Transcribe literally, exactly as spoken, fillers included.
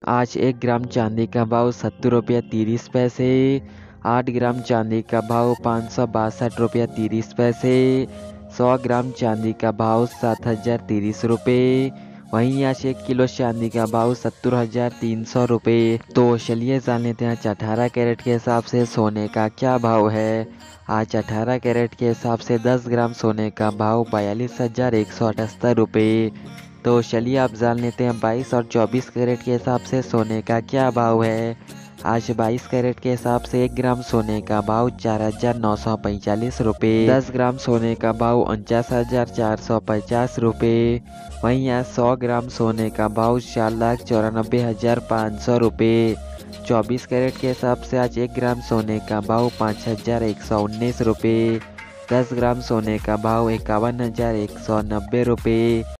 आज एक ग्राम चांदी का भाव सत्तर रुपया तीस पैसे। आठ ग्राम चांदी का भाव पाँच सौ बासठ रुपया तीस पैसे। सौ ग्राम चांदी का भाव सात हजार तीस रुपये। वहीं आज एक किलो चांदी का भाव सत्तर हजार तीन सौ रुपये। तो चलिए जान लेते हैं आज अठारह कैरेट के हिसाब से सोने का क्या भाव है। आज अठारह कैरेट के हिसाब से दस ग्राम सोने का भाव बयालीस हजार एक सौ अठहत्तर रुपये। तो चलिए आप जान लेते हैं बाईस और चौबीस कैरेट के हिसाब से सोने का क्या भाव है। आज बाईस कैरेट के हिसाब से एक ग्राम सोने का भाव चार हजार नौ सौ पैंतालीस रुपये। दस ग्राम सोने का भाव उनचास हजार चार सौ पचास रुपये। वहीं आज सौ ग्राम सोने का भाव चार लाख चौरानबे हजार पाँच सौ रुपये। चौबीस कैरेट के हिसाब से आज एक ग्राम सोने का भाव पाँच हजार एक सौ उन्नीस रुपये। दस ग्राम सोने का भाव इक्यावन हजार एक सौ नब्बे रुपये।